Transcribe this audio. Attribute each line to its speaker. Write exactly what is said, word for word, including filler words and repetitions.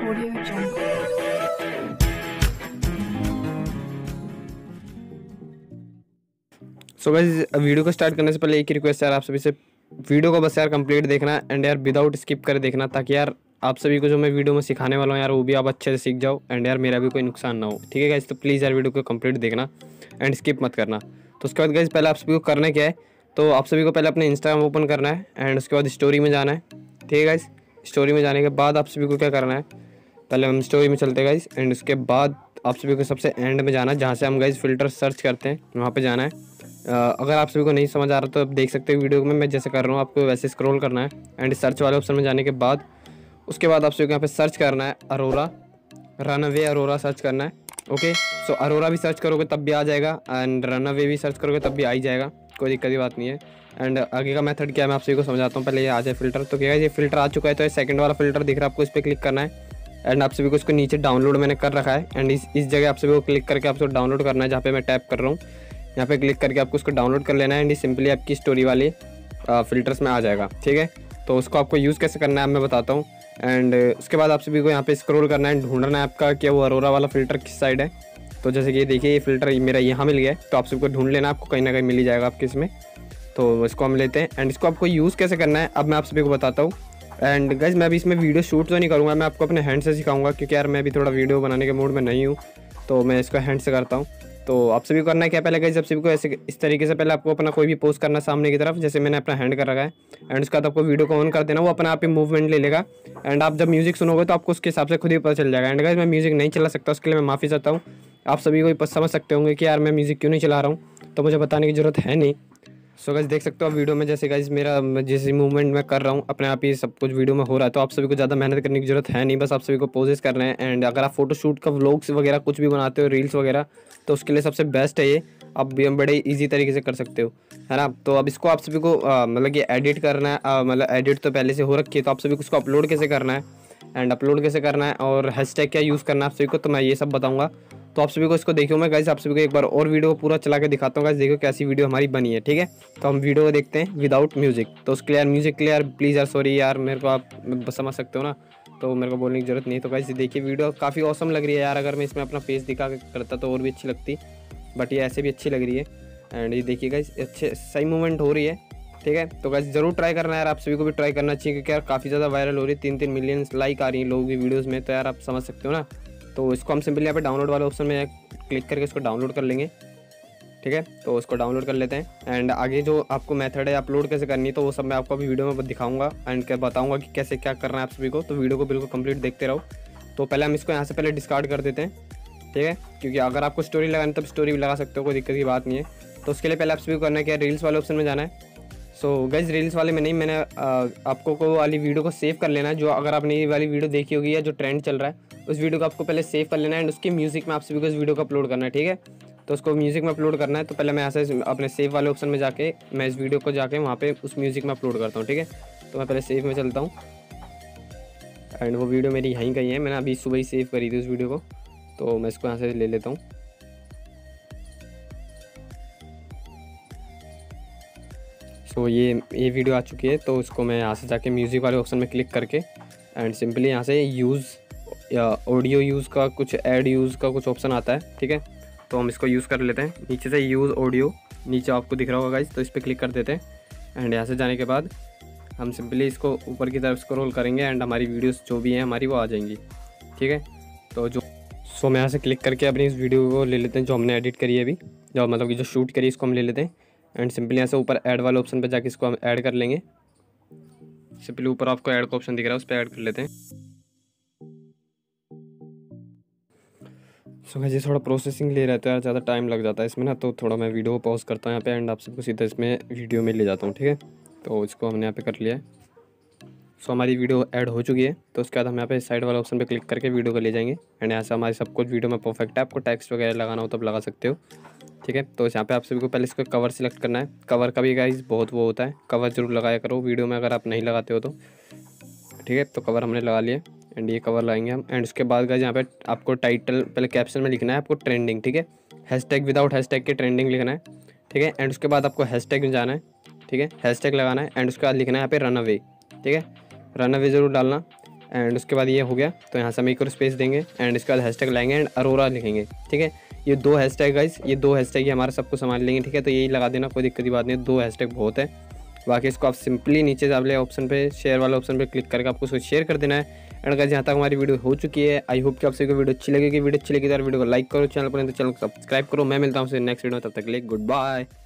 Speaker 1: Audio Jungle.
Speaker 2: So guys video को start करने से पहले एक ही रिक्वेस्ट है यार आप सभी से, वीडियो को बस यार कंप्लीट देखना एंड यार विदाउट स्किप कर देखना, ताकि यार आप सभी को जो मैं वीडियो में सिखाने वाला हूँ यार वो भी आप अच्छे से सीख जाओ एंड यार मेरा भी कोई नुकसान ना हो। ठीक है गाइस, तो प्लीज़ यार वीडियो को कंप्लीट देखना एंड स्किप मत करना। तो उसके बाद गाइस पहले आप सभी को करना क्या है, तो आप सभी को पहले अपने इंस्टाग्राम ओपन करना है एंड उसके बाद स्टोरी में जाना है। ठीक है गाइस, स्टोरी में जाने के बाद आप सभी को क्या करना है, पहले हम स्टोरी में चलते हैं गाइस एंड उसके बाद आप सभी को सबसे एंड में जाना है जहाँ से हम गाइस फ़िल्टर सर्च करते हैं, वहाँ पे जाना है। अ, अगर आप सभी को नहीं समझ आ रहा तो आप देख सकते हो वीडियो में मैं जैसे कर रहा हूँ, आपको वैसे स्क्रॉल करना है एंड सर्च वाले ऑप्शन में जाने के बाद उसके बाद आप सभी को यहाँ पे सर्च करना है अरोरा, रनअवे अरोरा सर्च करना है। ओके, सो अरोरा भी सर्च करोगे तब भी आ जाएगा एंड रनअवे भी सर्च करोगे तब भी आ ही जाएगा, कोई दिक्कत की बात नहीं है। एंड आगे का मेथड क्या है मैं आप सभी को समझाता हूँ। पहले ये आ जाए फिल्टर, तो क्या है ये फिल्टर आ चुका है, तो ये सेकंड वाला फिल्टर दिख रहा है आपको, इस पर क्लिक करना है एंड आप सभी को इसको नीचे डाउनलोड मैंने कर रखा है एंड इस इस जगह आप सभी को क्लिक करके आपको डाउनलोड करना है, जहाँ पे मैं टैप कर रहा हूँ यहाँ पे क्लिक करके आपको उसको डाउनलोड कर लेना है एंड ये सिंपली आपकी स्टोरी वाले फ़िल्टर्स में आ जाएगा। ठीक है, तो उसको आपको यूज़ कैसे करना है मैं बताता हूँ एंड उसके बाद आप सभी को यहाँ पे स्क्रॉल करना है, ढूंढना है आपका कि वो अरोरा वाला फ़िल्टर किस साइड है। तो जैसे कि ये देखिए ये फ़िल्टर मेरा यहाँ मिल गया है, तो आप सभी को ढूंढ लेना, आपको कहीं ना कहीं मिल ही जाएगा आपके इसमें। तो इसको हम लेते हैं एंड इसको आपको यूज़ कैसे करना है अब मैं आप सभी को बताता हूँ। एंड गाइस मैं अभी इसमें वीडियो शूट तो नहीं करूँगा, मैं आपको अपने हैंड से सिखाऊंगा, क्योंकि यार मैं अभी थोड़ा वीडियो बनाने के मूड में नहीं हूँ, तो मैं इसको हैंड से करता हूँ। तो आप सभी को करना है क्या, पहले गाइस आप सभी को ऐसे इस तरीके से पहले आपको अपना कोई भी पोस्ट करना सामने की तरफ, जैसे मैंने अपना हैंड कर रखा है एंड उसके बाद आपको वीडियो को ऑन कर देना, वो अपने आप ही मूवमेंट ले लेगा एंड आप जब म्यूजिक सुनोगे तो आपको उसके हिसाब से खुद ही पता चल जाएगा। एंड गाइस मैं म्यूजिक नहीं चला सकता, उसके लिए मैं माफ़ी चाहता हूँ। आप सभी को समझ सकते होंगे कि यार मैं म्यूज़िक क्यों नहीं चला रहा हूँ, तो मुझे बताने की ज़रूरत है नहीं। सो गाइस देख सकते हो आप वीडियो में, जैसे गाइस मेरा जिस मूवमेंट मैं कर रहा हूँ अपने आप ही सब कुछ वीडियो में हो रहा है, तो आप सभी को ज़्यादा मेहनत करने की ज़रूरत है नहीं, बस आप सभी को पोजेस करना है। एंड अगर आप फोटो शूट का व्लॉग्स वगैरह कुछ भी बनाते हो, रील्स वगैरह, तो उसके लिए सबसे बेस्ट है ये, आप भी बड़े ईजी तरीके से कर सकते हो, है ना। तो अब इसको आप सभी को मतलब कि एडिट करना है, मतलब एडिट तो पहले से हो रखी है, तो आप सभी को इसको अपलोड कैसे करना है एंड अपलोड कैसे करना है और हैशटैग क्या यूज़ करना है आप सभी को, तो मैं ये सब बताऊँगा। तो आप सभी को इसको देखियो मैं गाइस आप सभी को एक बार और वीडियो पूरा चला के दिखाता हूँ गाइस, देखो कैसी वीडियो हमारी बनी है। ठीक है, तो हम वीडियो को देखते हैं विदाउट म्यूजिक। तो उसके लिए यार म्यूजिक के लिए यार प्लीज़ यार सॉरी यार, मेरे को आप समझ सकते हो ना, तो मेरे को बोलने की ज़रूरत नहीं है। तो गाइस देखिए वीडियो काफ़ी औसम लग रही है यार, अगर मैं इसमें अपना फेस दिखा के करता तो और भी अच्छी लगती, बट ये ऐसे भी अच्छी लग रही है। एंड ये देखिए गाइस अच्छे सही मूवमेंट हो रही है। ठीक है, तो गाइस ज़रूर ट्राई करना है यार, आप सभी को भी ट्राई करना चाहिए, क्योंकि यार काफ़ी ज़्यादा वायरल हो रही है, तीन तीन मिलियन लाइक आ रही है लोगों की वीडियोज़ में, तो यार आप समझ सकते हो ना। तो इसको हम सिंपली यहाँ पे डाउनलोड वाले ऑप्शन में क्लिक करके इसको डाउनलोड कर लेंगे। ठीक है, तो उसको डाउनलोड कर लेते हैं एंड आगे जो आपको मेथड है अपलोड कैसे करनी है तो वो सब मैं आपको अभी वीडियो में दिखाऊंगा एंड क्या बताऊंगा कि कैसे क्या करना है आप सभी को, तो वीडियो को बिल्कुल कंप्लीट देखते रहो। तो पहले हम इसको यहाँ से पहले डिस्कार्ड कर देते हैं। ठीक है, क्योंकि अगर आपको स्टोरी लगानी तब स्टोरी भी लगा सकते हो, कोई दिक्कत की बात नहीं है। तो उसके लिए पहले आप सभी को करना है क्या, रील्स वाले ऑप्शन में जाना है। सो गाइस रील्स वाले में नहीं, मैंने आ, आपको को वाली वीडियो को सेव कर लेना है, जो अगर आपने ये वाली वीडियो देखी होगी या जो ट्रेंड चल रहा है उस वीडियो को आपको पहले सेव कर लेना है एंड उसके म्यूजिक में आप सभी को इस वीडियो को अपलोड करना है। ठीक है, तो उसको म्यूजिक में अपलोड करना है, तो पहले मैं ऐसे अपने सेव वाले ऑप्शन में जाके मैं इस वीडियो को जाके वहाँ पे उस म्यूजिक में अपलोड करता हूँ। ठीक है, तो मैं पहले सेव में चलता हूँ एंड वो वीडियो मेरी यहीं कहीं है, मैंने अभी सुबह ही सेव करी थी उस वीडियो को, तो मैं इसको यहाँ से ले लेता हूँ। सो ये ये वीडियो आ चुकी है, तो इसको मैं यहाँ से जाके म्यूज़िक वाले ऑप्शन में क्लिक करके एंड सिंपली यहाँ से यूज़ या ऑडियो यूज़ का कुछ ऐड यूज़ का कुछ ऑप्शन आता है। ठीक है, तो हम इसको यूज़ कर लेते हैं, नीचे से यूज़ ऑडियो नीचे आपको दिख रहा होगा गाइस, तो इस पर क्लिक कर देते हैं एंड यहाँ से जाने के बाद हम सिंपली इसको ऊपर की तरफ स्क्रॉल करेंगे एंड हमारी वीडियोज़ जो भी हैं हमारी वो आ जाएंगी। ठीक है, तो जो सो मैं यहाँ से क्लिक करके अपनी इस वीडियो को ले लेते हैं जो हमने एडिट करी है अभी, जो मतलब कि जो शूट करी इसको हम ले लेते हैं एंड सिंपली यहाँ से ऊपर ऐड वाले ऑप्शन पे जाके इसको हम ऐड कर लेंगे। सिंपली ऊपर आपको ऐड का ऑप्शन दिख रहा है उस पर ऐड कर लेते हैं। सो गाइस ये थोड़ा प्रोसेसिंग ले रहा है तो यार ज़्यादा टाइम लग जाता है इसमें ना, तो थोड़ा मैं वीडियो को पॉज करता हूँ यहाँ पे एंड आप सबको सीधा इसमें वीडियो में ले जाता हूँ। ठीक है, तो इसको हमने यहाँ पे कर लिया है। सो हमारी वीडियो ऐड हो चुकी है, तो उसके बाद हम यहाँ पे साइड वाले ऑप्शन पे क्लिक करके वीडियो को ले जाएंगे एंड यहाँ से हमारी सब कुछ वीडियो में परफेक्ट है। आपको टेक्स्ट वगैरह लगाना हो तब लगा सकते हो। ठीक है, तो यहाँ पे आप सभी को पहले इसको कवर सिलेक्ट करना है। कवर का भी गाइस बहुत वो होता है, कवर जरूर लगाया करो वीडियो में अगर आप नहीं लगाते हो तो। ठीक है, तो कवर हमने लगा लिया एंड ये कवर लगाएंगे हम एंड उसके बाद गाइस यहाँ पे आपको टाइटल पहले कैप्शन में लिखना है आपको ट्रेंडिंग। ठीक है, हैशटैग विदाउट हैशटैग के ट्रेंडिंग लिखना है। ठीक है, एंड उसके बाद आपको हैशटैग में जाना है। ठीक है, हैशटैग लगाना है एंड उसके बाद लिखना है यहाँ पे रन अवे। ठीक है, रन अवे ज़रूर डालना एंड उसके बाद ये हो गया, तो यहाँ से हम एक और स्पेस देंगे एंड इसके बाद हैशटैग लाएंगे एंड अरोरा लिखेंगे। ठीक है, ये दो हैशटैग गाइस, ये दो हैशटैग ये हमारा सबको संभाल लेंगे। ठीक है, तो यही लगा देना, कोई दिक्कत की बात नहीं, दो हैशटैग बहुत है। बाकी इसको आप सिंपली नीचे वाले ऑप्शन पे, शेयर वाले ऑप्शन पे क्लिक करके आपको उसको शेयर कर देना है। एंड गाइस यहाँ तक हमारी वीडियो हो चुकी है। आई होप कि आप सभी को वीडियो अच्छी लगेगी। वीडियो अच्छी लगी तो यार वीडियो को लाइक करो, चैनल पर नहीं तो चैनल को सब्सक्राइब करो। मैं मिलता हूँ आपसे नेक्स्ट वीडियो में, तब तक के लिए गुड बाय।